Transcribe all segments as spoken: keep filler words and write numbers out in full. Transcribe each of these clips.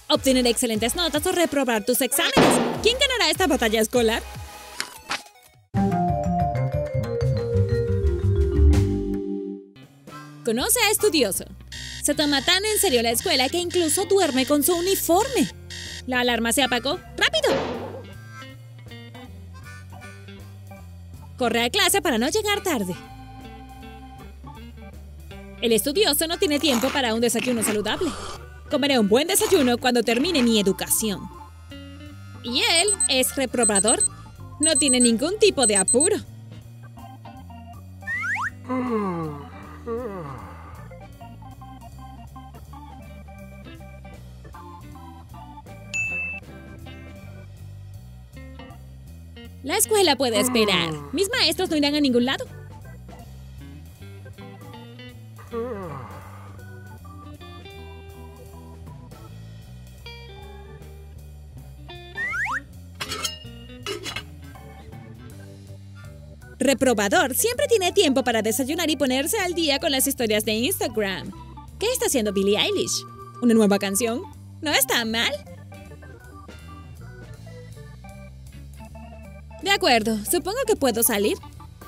obtener excelentes notas o reprobar tus exámenes. ¿Quién ganará esta batalla escolar? Conoce a Estudioso. Se toma tan en serio la escuela que incluso duerme con su uniforme. La alarma se apagó. ¡Rápido! Corre a clase para no llegar tarde. El estudioso no tiene tiempo para un desayuno saludable. Comeré un buen desayuno cuando termine mi educación. Y él es reprobador. No tiene ningún tipo de apuro. La escuela puede esperar. Mis maestros no irán a ningún lado. Reprobador siempre tiene tiempo para desayunar y ponerse al día con las historias de Instagram. ¿Qué está haciendo Billie Eilish? ¿Una nueva canción? ¿No está mal? De acuerdo, supongo que puedo salir.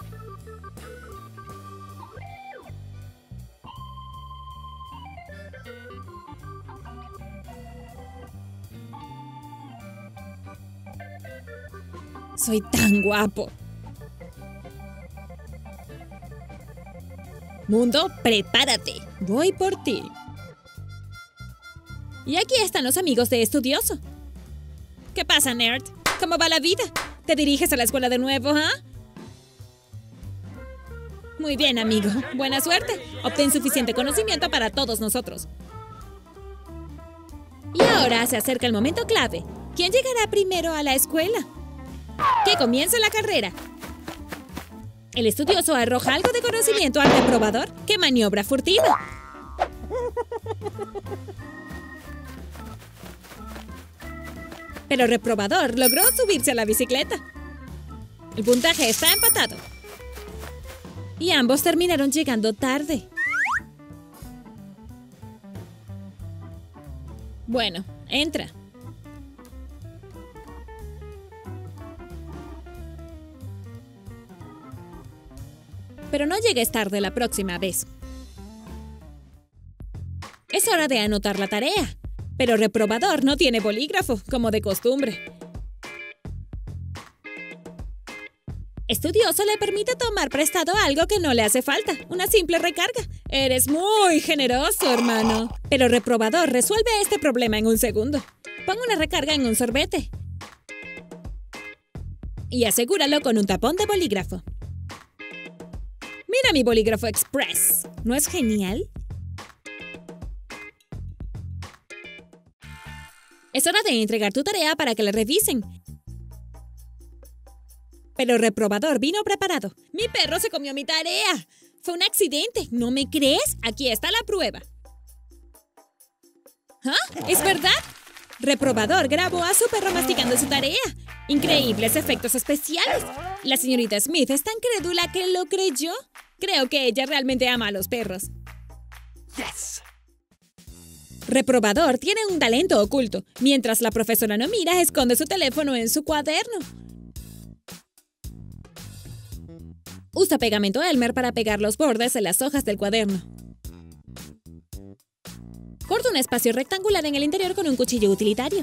Soy tan guapo. Mundo, prepárate. Voy por ti. Y aquí están los amigos de Estudioso. ¿Qué pasa, nerd? ¿Cómo va la vida? ¿Te diriges a la escuela de nuevo, ah? ¿eh? Muy bien, amigo. Buena suerte. Obtén suficiente conocimiento para todos nosotros. Y ahora se acerca el momento clave. ¿Quién llegará primero a la escuela? ¡Que comience la carrera! El estudioso arroja algo de conocimiento al reprobador. ¡Qué maniobra furtiva! Pero el reprobador logró subirse a la bicicleta. El puntaje está empatado. Y ambos terminaron llegando tarde. Bueno, entra. Pero no llegues tarde la próxima vez. Es hora de anotar la tarea. Pero el reprobador no tiene bolígrafo, como de costumbre. Estudioso le permite tomar prestado algo que no le hace falta, una simple recarga. Eres muy generoso, hermano. Pero el reprobador resuelve este problema en un segundo. Pon una recarga en un sorbete. Y asegúralo con un tapón de bolígrafo. Mira mi bolígrafo express. ¿No es genial? Es hora de entregar tu tarea para que la revisen. Pero el reprobador vino preparado. ¡Mi perro se comió mi tarea! ¡Fue un accidente! ¿No me crees? Aquí está la prueba. ¿Ah? ¿Es verdad? Reprobador grabó a su perro masticando su tarea. ¡Increíbles efectos especiales! La señorita Smith es tan crédula que lo creyó. Creo que ella realmente ama a los perros. Yes. Reprobador tiene un talento oculto. Mientras la profesora no mira, esconde su teléfono en su cuaderno. Usa pegamento Elmer para pegar los bordes de las hojas del cuaderno. Corta un espacio rectangular en el interior con un cuchillo utilitario.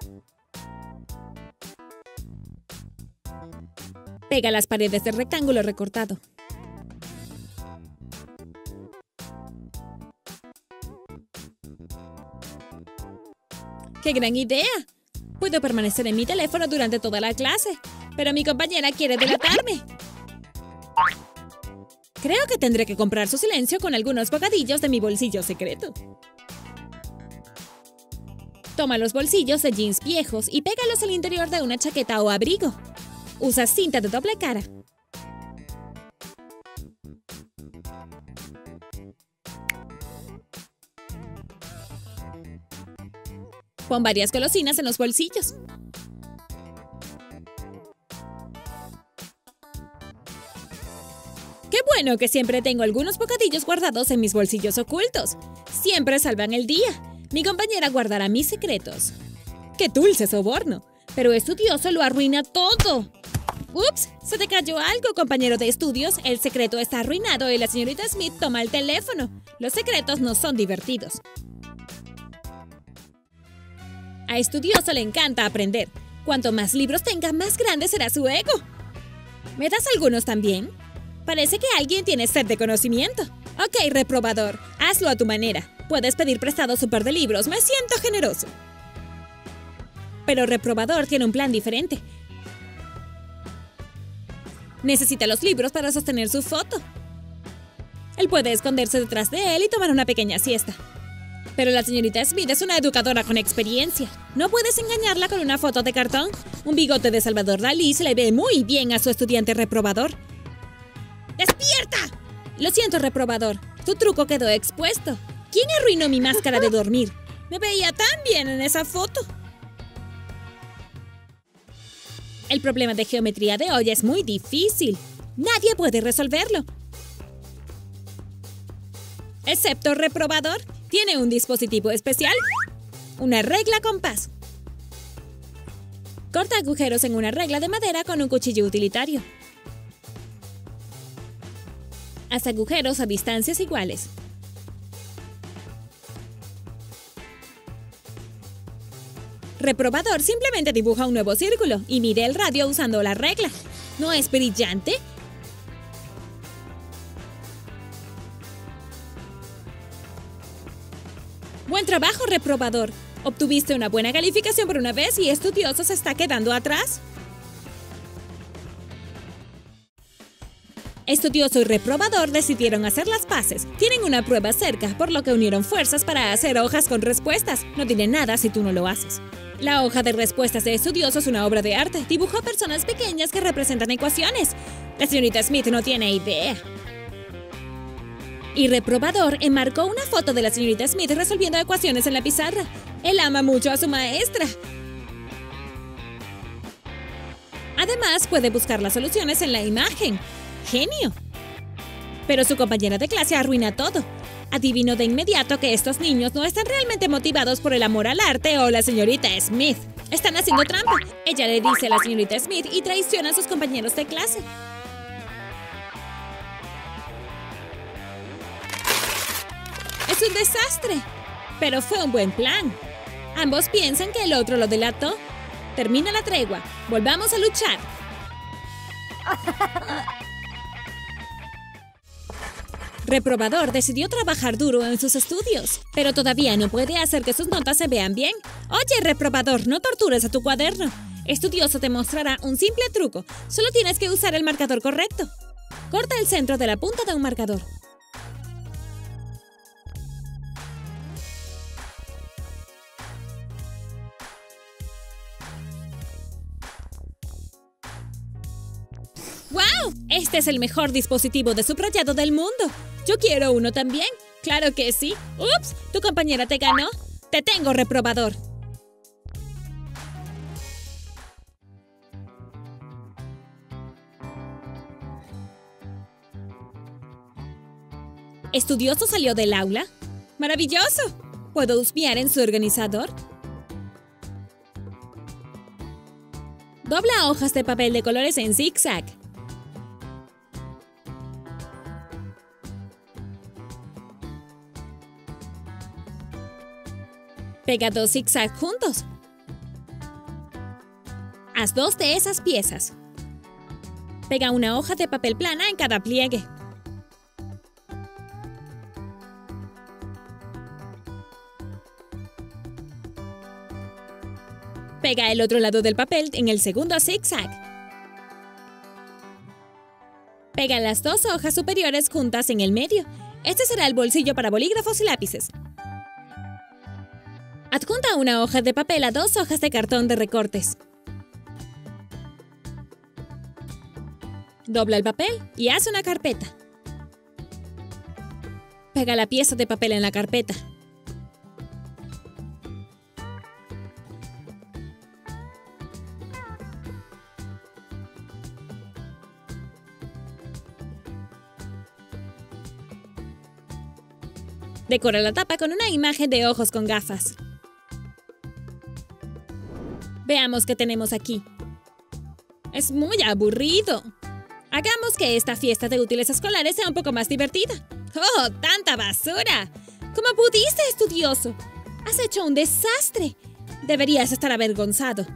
Pega las paredes del rectángulo recortado. ¡Qué gran idea! Puedo permanecer en mi teléfono durante toda la clase, pero mi compañera quiere delatarme. Creo que tendré que comprar su silencio con algunos bocadillos de mi bolsillo secreto. Toma los bolsillos de jeans viejos y pégalos al interior de una chaqueta o abrigo. Usa cinta de doble cara. Pon varias golosinas en los bolsillos. ¡Qué bueno que siempre tengo algunos bocadillos guardados en mis bolsillos ocultos! Siempre salvan el día. Mi compañera guardará mis secretos. ¡Qué dulce soborno! Pero estudioso lo arruina todo. ¡Ups! Se te cayó algo, compañero de estudios. El secreto está arruinado y la señorita Smith toma el teléfono. Los secretos no son divertidos. A estudioso le encanta aprender. Cuanto más libros tenga, más grande será su ego. ¿Me das algunos también? Parece que alguien tiene sed de conocimiento. Ok, reprobador, hazlo a tu manera. Puedes pedir prestado su par de libros, me siento generoso. Pero reprobador tiene un plan diferente. Necesita los libros para sostener su foto. Él puede esconderse detrás de él y tomar una pequeña siesta. Pero la señorita Smith es una educadora con experiencia. No puedes engañarla con una foto de cartón. Un bigote de Salvador Dalí se le ve muy bien a su estudiante reprobador. ¡Despierta! Lo siento, reprobador. Tu truco quedó expuesto. ¿Quién arruinó mi máscara de dormir? Me veía tan bien en esa foto. El problema de geometría de hoy es muy difícil. Nadie puede resolverlo. Excepto reprobador. Tiene un dispositivo especial. Una regla compás. Corta agujeros en una regla de madera con un cuchillo utilitario. Haz agujeros a distancias iguales. Reprobador simplemente dibuja un nuevo círculo y mide el radio usando la regla. ¿No es brillante? Buen trabajo, reprobador. Obtuviste una buena calificación por una vez y estudioso se está quedando atrás. Estudioso y reprobador decidieron hacer las paces. Tienen una prueba cerca, por lo que unieron fuerzas para hacer hojas con respuestas. No tiene nada si tú no lo haces. La hoja de respuestas de estudioso es una obra de arte. Dibujó personas pequeñas que representan ecuaciones. La señorita Smith no tiene idea. Y reprobador enmarcó una foto de la señorita Smith resolviendo ecuaciones en la pizarra. Él ama mucho a su maestra. Además, puede buscar las soluciones en la imagen. ¡Genio! Pero su compañera de clase arruina todo. Adivinó de inmediato que estos niños no están realmente motivados por el amor al arte o la señorita Smith. Están haciendo trampa. Ella le dice a la señorita Smith y traiciona a sus compañeros de clase. Es un desastre, pero fue un buen plan. Ambos piensan que el otro lo delató. Termina la tregua. Volvamos a luchar. Reprobador decidió trabajar duro en sus estudios, pero todavía no puede hacer que sus notas se vean bien. Oye, reprobador, no tortures a tu cuaderno. Estudioso te mostrará un simple truco. Solo tienes que usar el marcador correcto. Corta el centro de la punta de un marcador. ¡Wow! Este es el mejor dispositivo de subrayado del mundo. Yo quiero uno también. ¡Claro que sí! ¡Ups! ¿Tu compañera te ganó? ¡Te tengo, reprobador! ¿Estudioso salió del aula? ¡Maravilloso! ¿Puedo husmear en su organizador? Dobla hojas de papel de colores en zigzag. Pega dos zigzags juntos. Haz dos de esas piezas. Pega una hoja de papel plana en cada pliegue. Pega el otro lado del papel en el segundo zigzag. Pega las dos hojas superiores juntas en el medio. Este será el bolsillo para bolígrafos y lápices. Adjunta una hoja de papel a dos hojas de cartón de recortes. Dobla el papel y haz una carpeta. Pega la pieza de papel en la carpeta. Decora la tapa con una imagen de ojos con gafas. Veamos qué tenemos aquí. Es muy aburrido. Hagamos que esta fiesta de útiles escolares sea un poco más divertida. ¡Oh, tanta basura! ¿Cómo pudiste, estudioso? Has hecho un desastre. Deberías estar avergonzado.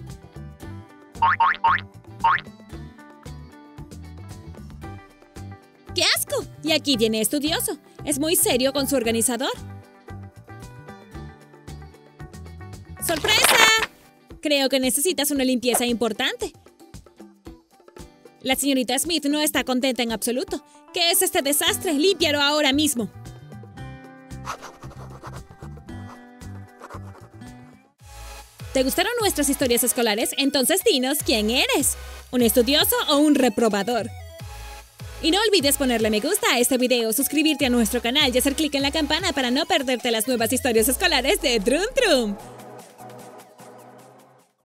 ¡Qué asco! Y aquí viene estudioso. Es muy serio con su organizador. ¡Sorpresa! Creo que necesitas una limpieza importante. La señorita Smith no está contenta en absoluto. ¿Qué es este desastre? ¡Límpialo ahora mismo! ¿Te gustaron nuestras historias escolares? Entonces dinos quién eres. ¿Un estudioso o un reprobador? Y no olvides ponerle me gusta a este video, suscribirte a nuestro canal y hacer clic en la campana para no perderte las nuevas historias escolares de Drum Drum.